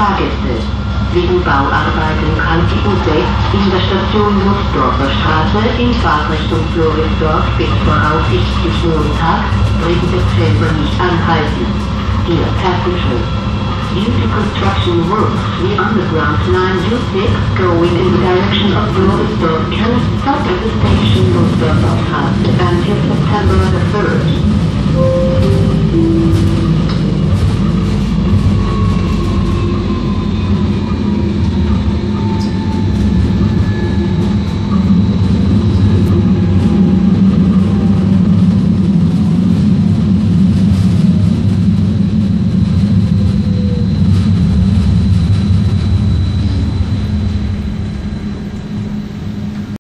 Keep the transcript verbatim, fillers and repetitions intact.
Fahrgäste. Wegen Bauarbeiten kann die U sechs in der Station Nussdorfer Straße in Fahrtrichtung Floridsdorf bis voraussichtlich Montag, dritter September nicht anhalten. Dear passengers, due to construction works, the underground line U six going in the direction of Floridsdorf cannot stop at the station Nussdorfer Straße.